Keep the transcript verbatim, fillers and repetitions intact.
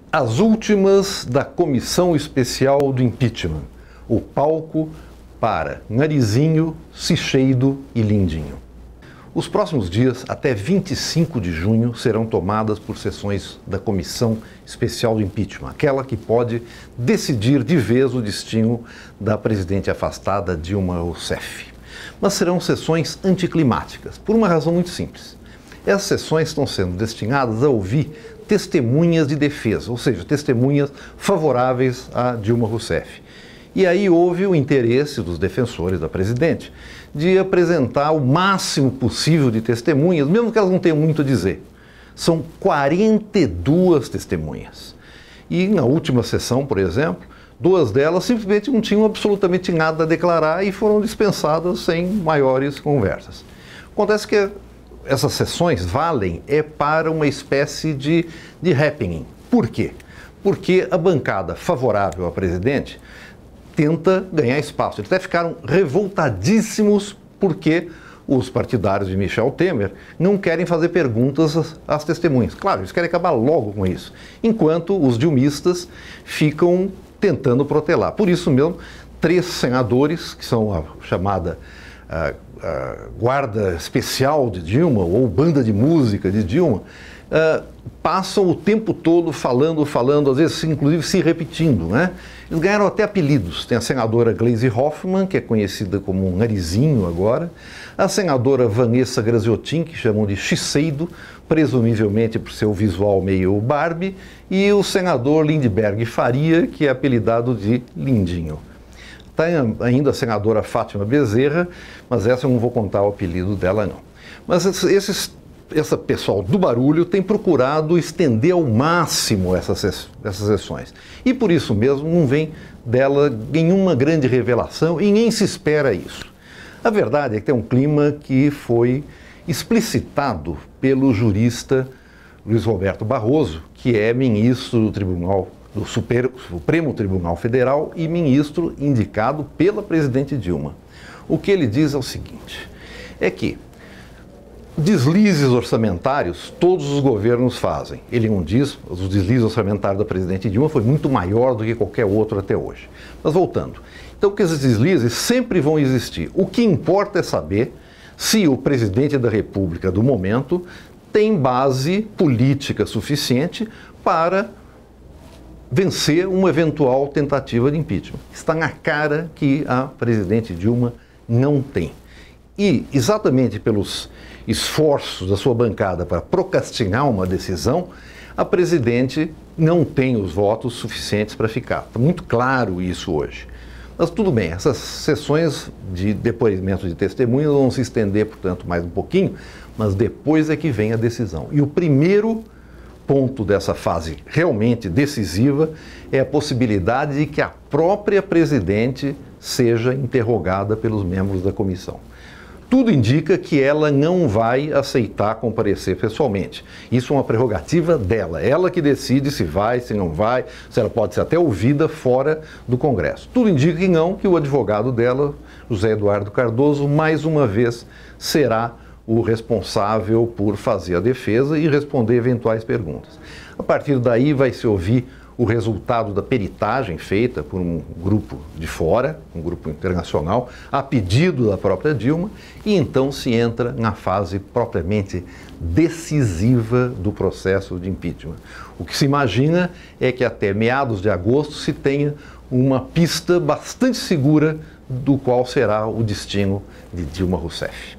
As últimas da Comissão Especial do Impeachment. O palco para Narizinho, Cicheido e Lindinho. Os próximos dias, até vinte e cinco de junho, serão tomadas por sessões da Comissão Especial do Impeachment, aquela que pode decidir de vez o destino da presidente afastada Dilma Rousseff. Mas serão sessões anticlimáticas, por uma razão muito simples. Essas sessões estão sendo destinadas a ouvir testemunhas de defesa, ou seja, testemunhas favoráveis a Dilma Rousseff. E aí houve o interesse dos defensores da presidente de apresentar o máximo possível de testemunhas, mesmo que elas não tenham muito a dizer. São quarenta e duas testemunhas. E na última sessão, por exemplo, duas delas simplesmente não tinham absolutamente nada a declarar e foram dispensadas sem maiores conversas. Acontece que essas sessões valem é para uma espécie de, de happening. Por quê? Porque a bancada favorável à presidente tenta ganhar espaço. Eles até ficaram revoltadíssimos porque os partidários de Michel Temer não querem fazer perguntas às, às testemunhas. Claro, eles querem acabar logo com isso, enquanto os dilmistas ficam tentando protelar. Por isso mesmo, três senadores, que são a chamada a, a guarda especial de Dilma, ou banda de música de Dilma, Uh, passam o tempo todo falando, falando, às vezes inclusive se repetindo, né? Eles ganharam até apelidos. Tem a senadora Gleisi Hoffmann, que é conhecida como um Narizinho agora, a senadora Vanessa Graziotin, que chamam de Chiseido, presumivelmente por seu visual meio Barbie, e o senador Lindbergh Faria, que é apelidado de Lindinho. Tem ainda a senadora Fátima Bezerra, mas essa eu não vou contar o apelido dela não. Mas esses Esse pessoal do barulho tem procurado estender ao máximo essas, essas sessões. E por isso mesmo não vem dela nenhuma grande revelação e nem se espera isso. A verdade é que tem um clima que foi explicitado pelo jurista Luiz Roberto Barroso, que é ministro do Tribunal, do Super, Supremo Tribunal Federal e ministro indicado pela presidente Dilma. O que ele diz é o seguinte, é que deslizes orçamentários todos os governos fazem. Ele não diz, os deslizes orçamentários da presidente Dilma foi muito maior do que qualquer outro até hoje. Mas voltando, então que esses deslizes sempre vão existir. O que importa é saber se o presidente da República do momento tem base política suficiente para vencer uma eventual tentativa de impeachment. Está na cara que a presidente Dilma não tem. E exatamente pelos esforços da sua bancada para procrastinar uma decisão, a presidente não tem os votos suficientes para ficar. Está muito claro isso hoje. Mas tudo bem, essas sessões de depoimento de testemunhas vão se estender, portanto, mais um pouquinho, mas depois é que vem a decisão. E o primeiro ponto dessa fase realmente decisiva é a possibilidade de que a própria presidente seja interrogada pelos membros da comissão. Tudo indica que ela não vai aceitar comparecer pessoalmente. Isso é uma prerrogativa dela. Ela que decide se vai, se não vai, se ela pode ser até ouvida fora do Congresso. Tudo indica que não, que o advogado dela, José Eduardo Cardoso, mais uma vez será o responsável por fazer a defesa e responder eventuais perguntas. A partir daí vai se ouvir o resultado da peritagem feita por um grupo de fora, um grupo internacional, a pedido da própria Dilma, e então se entra na fase propriamente decisiva do processo de impeachment. O que se imagina é que até meados de agosto se tenha uma pista bastante segura do qual será o destino de Dilma Rousseff.